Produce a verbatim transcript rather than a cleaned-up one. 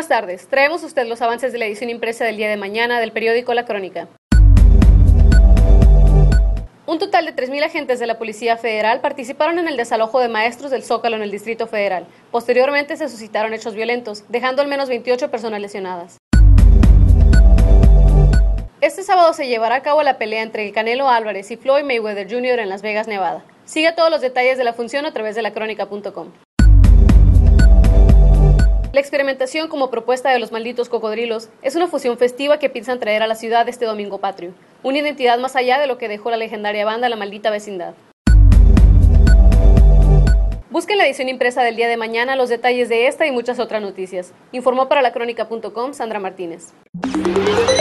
tardes, traemos a usted los avances de la edición impresa del día de mañana del periódico La Crónica. Un total de tres mil agentes de la Policía Federal participaron en el desalojo de maestros del Zócalo en el Distrito Federal. Posteriormente se suscitaron hechos violentos, dejando al menos veintiocho personas lesionadas. Este sábado se llevará a cabo la pelea entre el Canelo Álvarez y Floyd Mayweather junior en Las Vegas, Nevada. Siga todos los detalles de la función a través de la crónica punto com. La experimentación como propuesta de los malditos cocodrilos es una fusión festiva que piensan traer a la ciudad este domingo patrio, una identidad más allá de lo que dejó la legendaria banda La Maldita Vecindad. Busquen la edición impresa del día de mañana los detalles de esta y muchas otras noticias. Informó para la crónica punto com Sandra Martínez.